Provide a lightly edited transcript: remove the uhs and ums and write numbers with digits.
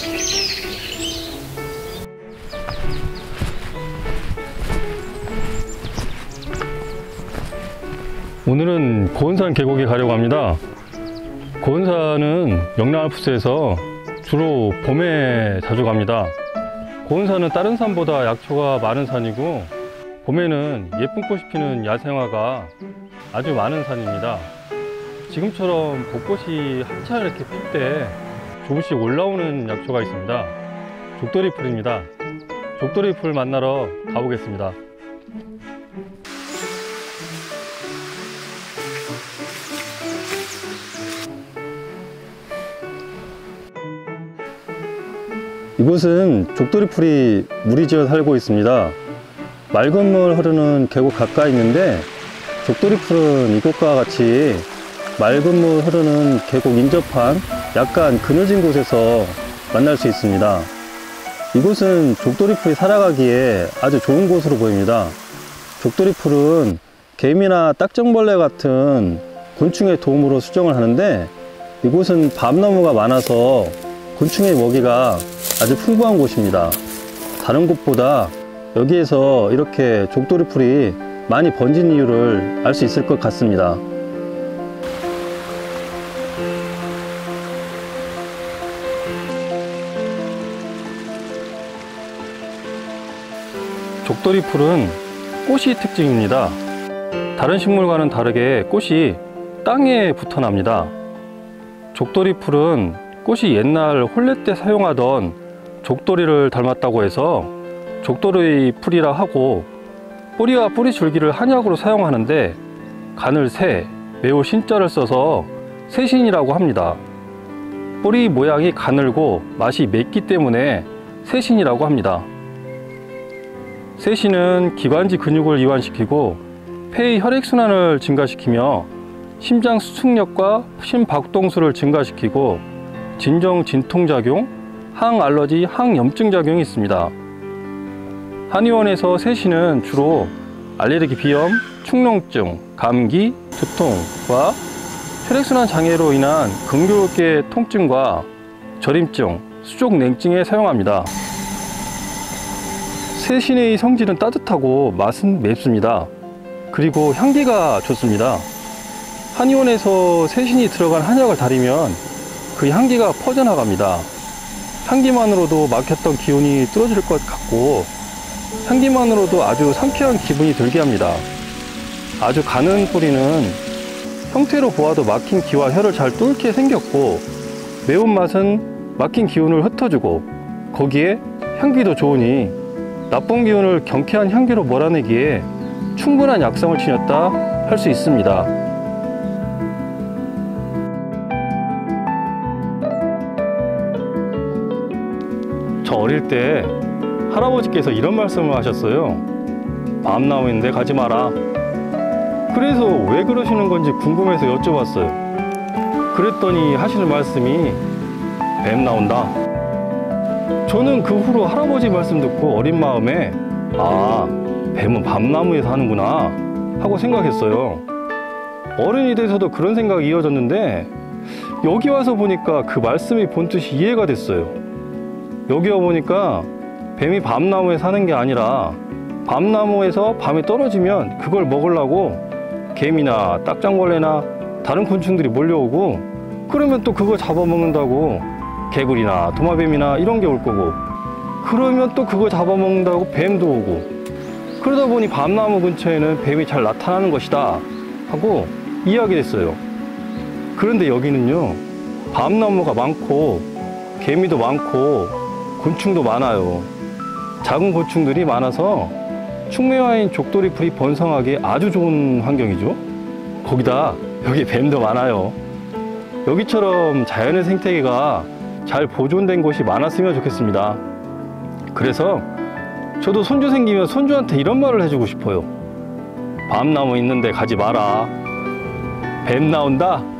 오늘은 고은산 계곡에 가려고 합니다. 고은산은 영랑알프스에서 주로 봄에 자주 갑니다. 고은산은 다른 산보다 약초가 많은 산이고 봄에는 예쁜 꽃이 피는 야생화가 아주 많은 산입니다. 지금처럼 벚꽃이 한참 이렇게 필 때 조금씩 올라오는 약초가 있습니다. 족돌이풀입니다. 족돌이풀 만나러 가보겠습니다. 이곳은 족돌이풀이 무리지어 살고 있습니다. 맑은 물 흐르는 계곡 가까이 있는데 족돌이풀은 이곳과 같이 맑은 물 흐르는 계곡 인접한 약간 그늘진 곳에서 만날 수 있습니다. 이곳은 족돌이풀이 살아가기에 아주 좋은 곳으로 보입니다. 족돌이풀은 개미나 딱정벌레 같은 곤충의 도움으로 수정을 하는데 이곳은 밤나무가 많아서 곤충의 먹이가 아주 풍부한 곳입니다. 다른 곳보다 여기에서 이렇게 족돌이풀이 많이 번진 이유를 알 수 있을 것 같습니다. 족돌이풀은 꽃이 특징입니다. 다른 식물과는 다르게 꽃이 땅에 붙어 납니다. 족돌이풀은 꽃이 옛날 혼례 때 사용하던 족돌이를 닮았다고 해서 족돌이풀이라 하고 뿌리와 뿌리 줄기를 한약으로 사용하는데 가늘새, 매우 신자를 써서 새신이라고 합니다. 뿌리 모양이 가늘고 맛이 맵기 때문에 새신이라고 합니다. 새신은 기관지 근육을 이완시키고 폐의 혈액순환을 증가시키며 심장 수축력과 심박동수를 증가시키고 진정 진통작용, 항알러지, 항염증 작용이 있습니다. 한의원에서 새신은 주로 알레르기 비염, 축농증, 감기, 두통과 혈액순환 장애로 인한 근교계 통증과 저림증, 수족냉증에 사용합니다. 새신의 성질은 따뜻하고 맛은 맵습니다. 그리고 향기가 좋습니다. 한의원에서 새신이 들어간 한약을 달이면 그 향기가 퍼져나갑니다. 향기만으로도 막혔던 기운이 뚫어질 것 같고 향기만으로도 아주 상쾌한 기분이 들게 합니다. 아주 가는 뿌리는 형태로 보아도 막힌 기와 혀를 잘 뚫게 생겼고 매운맛은 막힌 기운을 흩어주고 거기에 향기도 좋으니 나쁜 기운을 경쾌한 향기로 몰아내기에 충분한 약성을 지녔다 할 수 있습니다. 저 어릴 때 할아버지께서 이런 말씀을 하셨어요. 밤나무인데 가지 마라. 그래서 왜 그러시는 건지 궁금해서 여쭤봤어요. 그랬더니 하시는 말씀이 뱀 나온다. 저는 그 후로 할아버지 말씀 듣고 어린 마음에 아, 뱀은 밤나무에 사는구나 하고 생각했어요. 어른이 돼서도 그런 생각이 이어졌는데 여기 와서 보니까 그 말씀이 본뜻이 이해가 됐어요. 여기 와보니까 뱀이 밤나무에 사는 게 아니라 밤나무에서 밤에 떨어지면 그걸 먹으려고 개미나 딱정벌레나 다른 곤충들이 몰려오고 그러면 또 그거 잡아먹는다고 개구리나 도마뱀이나 이런 게 올 거고 그러면 또 그거 잡아먹는다고 뱀도 오고 그러다 보니 밤나무 근처에는 뱀이 잘 나타나는 것이다 하고 이해하게 됐어요. 그런데 여기는요 밤나무가 많고 개미도 많고 곤충도 많아요. 작은 곤충들이 많아서 충매화인 족돌이풀이 번성하기에 아주 좋은 환경이죠. 거기다 여기 뱀도 많아요. 여기처럼 자연의 생태계가 잘 보존된 곳이 많았으면 좋겠습니다. 그래서 저도 손주 생기면 손주한테 이런 말을 해주고 싶어요. 밤나무 있는데 가지 마라. 뱀 나온다.